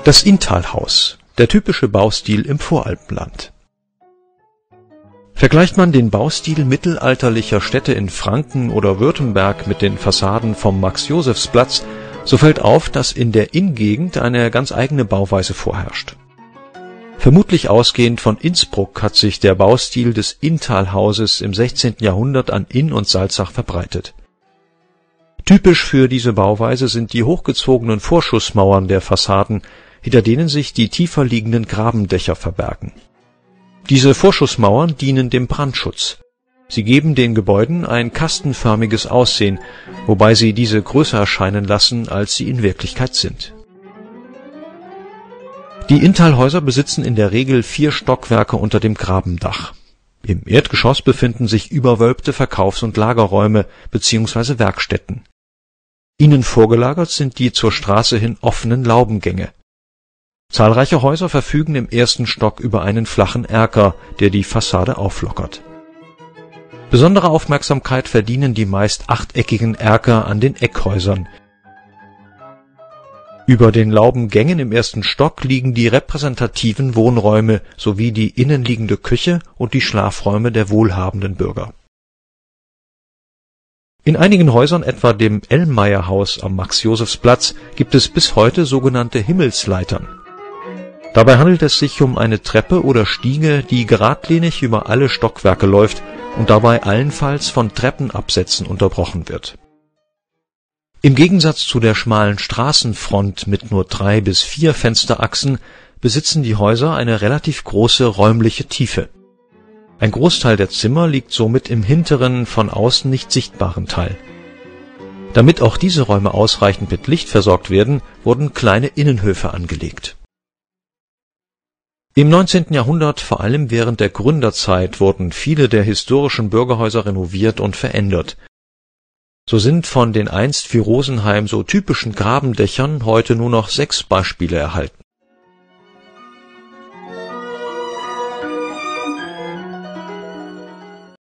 Das Inntalhaus, der typische Baustil im Voralpenland. Vergleicht man den Baustil mittelalterlicher Städte in Franken oder Württemberg mit den Fassaden vom Max-Josefs-Platz, so fällt auf, dass in der Inngegend eine ganz eigene Bauweise vorherrscht. Vermutlich ausgehend von Innsbruck hat sich der Baustil des Inntalhauses im 16. Jahrhundert an Inn und Salzach verbreitet. Typisch für diese Bauweise sind die hochgezogenen Vorschussmauern der Fassaden, hinter denen sich die tiefer liegenden Grabendächer verbergen. Diese Vorschussmauern dienen dem Brandschutz. Sie geben den Gebäuden ein kastenförmiges Aussehen, wobei sie diese größer erscheinen lassen, als sie in Wirklichkeit sind. Die Inntalhäuser besitzen in der Regel 4 Stockwerke unter dem Grabendach. Im Erdgeschoss befinden sich überwölbte Verkaufs- und Lagerräume bzw. Werkstätten. Ihnen vorgelagert sind die zur Straße hin offenen Laubengänge. Zahlreiche Häuser verfügen im ersten Stock über einen flachen Erker, der die Fassade auflockert. Besondere Aufmerksamkeit verdienen die meist achteckigen Erker an den Eckhäusern. Über den Laubengängen im ersten Stock liegen die repräsentativen Wohnräume sowie die innenliegende Küche und die Schlafräume der wohlhabenden Bürger. In einigen Häusern, etwa dem Ellmeier-Haus am Max-Josefs-Platz, gibt es bis heute sogenannte Himmelsleitern. Dabei handelt es sich um eine Treppe oder Stiege, die geradlinig über alle Stockwerke läuft und dabei allenfalls von Treppenabsätzen unterbrochen wird. Im Gegensatz zu der schmalen Straßenfront mit nur 3 bis 4 Fensterachsen besitzen die Häuser eine relativ große räumliche Tiefe. Ein Großteil der Zimmer liegt somit im hinteren, von außen nicht sichtbaren Teil. Damit auch diese Räume ausreichend mit Licht versorgt werden, wurden kleine Innenhöfe angelegt. Im 19. Jahrhundert, vor allem während der Gründerzeit, wurden viele der historischen Bürgerhäuser renoviert und verändert. So sind von den einst für Rosenheim so typischen Grabendächern heute nur noch 6 Beispiele erhalten